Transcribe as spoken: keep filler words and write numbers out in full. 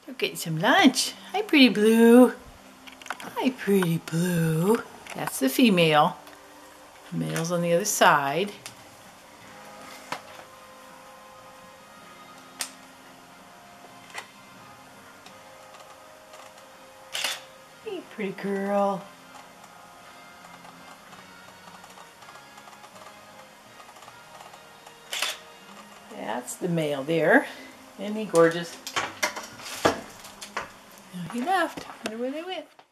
We're getting some lunch. Hi, Pretty Blue. Hi, Pretty Blue. That's the female. The male's on the other side. Hey, pretty girl. That's the male there. Isn't he gorgeous? Now he left. I wonder where they went.